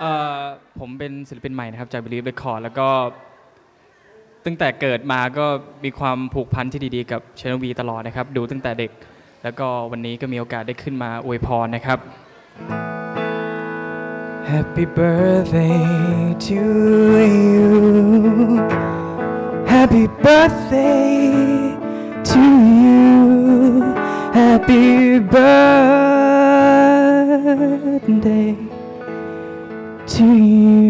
ผมเป็นศิลปินใหม่นะครับจาก Believe Record แล้วก็ตั้งแต่เกิดมาก็มีความผูกพันที่ดีๆกับ Channel V ตลอดนะครับดูตั้งแต่เด็กแล้วก็วันนี้ก็มีโอกาสได้ขึ้นมาอวยพรนะครับ Happy birthday to you Happy birthday to you Happy birthday to you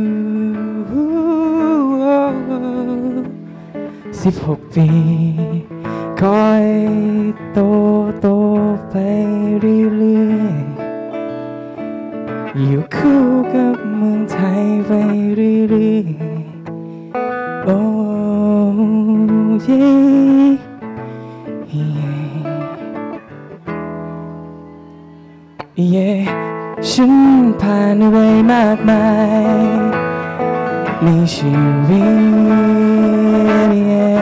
16 ปีคอยโตไปเรื่อยๆอยู่คู่กับเมืองไทยไปเรื่อยๆโอ้เย่ฉันผ่านอะไรมากมายในชีวิต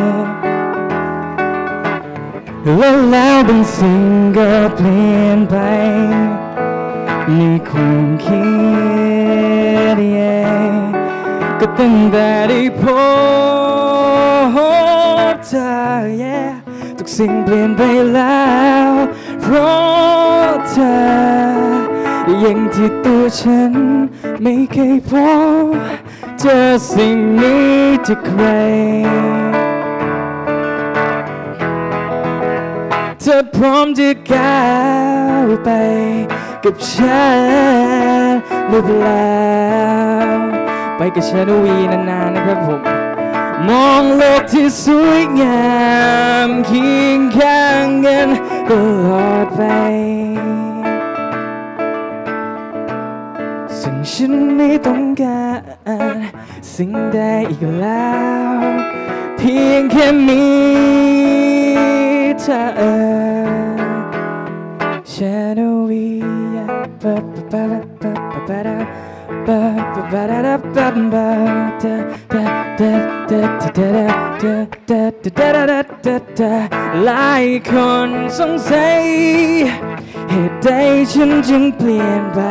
แล้วบางสิ่งก็เปลี่ยนไปในความคิดก็ตั้งแต่ได้พบเธอทุกสิ่งเปลี่ยนไปแล้วเพราะเธออย่างที่ตัวฉันไม่เคยพบเจอสิ่งนี้จากใครเธอพร้อมจะก้าวไปกับฉันหรือเปล่าไปกับฉันวีนานๆนะครับผมมองโลกที่สวยงามเคียงข้างกันตลอดไปซึ่งฉันไม่ต้องการสิ่งใดอีกแล้วเพียงแค่มีเธอChannel Vหลายคนสงสัยเหตุใดฉันจึงเปลี่ยนไป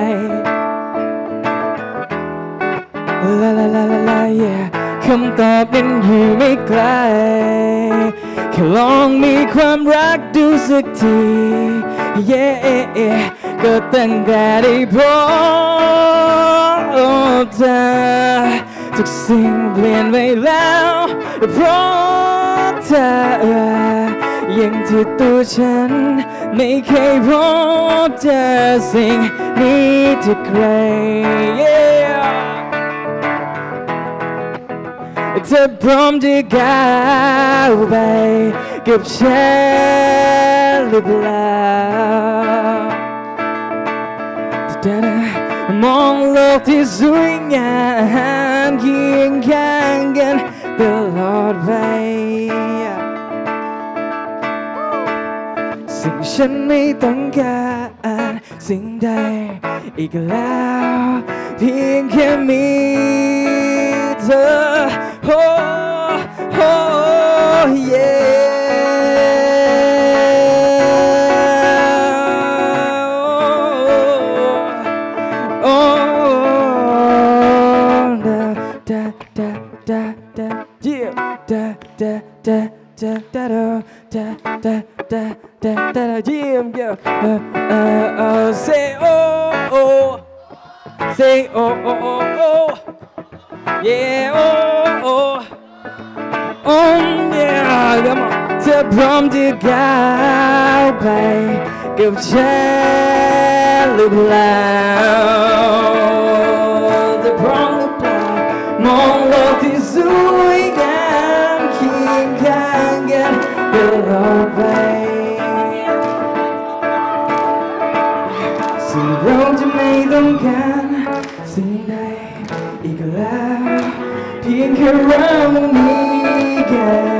คำตอบนั้นอยู่ไม่ไกลแค่ลองมีความรักดูสักทีก็ตั้งแต่ได้พบเธอทุกสิ่งเปลี่ยนไปแล้วเพราะเธออย่างที่ตัวฉันไม่เคยพบเจอสิ่งนี้จากใครเธอพร้อมจะก้าวไปกับฉันหรือเปล่ามองโลกที่สวยงามเคียงข้างกันตลอดไปสิ่งฉันไม่ต้องการสิ่งใดอีกแล้วเพียงแค่มีเธอSay oh oh Say oh oh oh oh Yeah oh oh Oh yeah Come on เธอพร้อมจะก้าวไปกับฉันหรือเปล่าเธอพร้อมหรือเปล่ามองโลกที่สวยงามเคียงข้างกันตลอดไปสิ่งเราจะไม่ต้องการสิ่งใดอีกแล้วเพียงแค่เรามีกัน